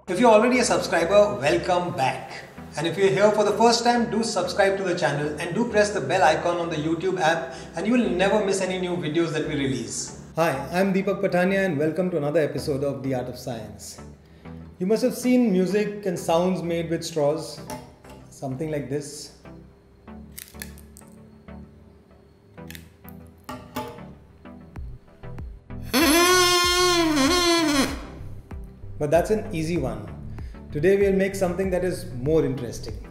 If you're already a subscriber, welcome back. And if you're here for the first time, do subscribe to the channel and do press the bell icon on the YouTube app and you will never miss any new videos that we release. Hi, I'm Deepak Patania and welcome to another episode of The Art of Science. You must have seen music and sounds made with straws. Something like this. But that's an easy one. Today we'll make something that is more interesting.